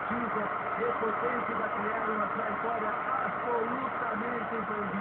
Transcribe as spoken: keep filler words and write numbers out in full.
precisa e potente da criar uma trajetória absolutamente imperdível.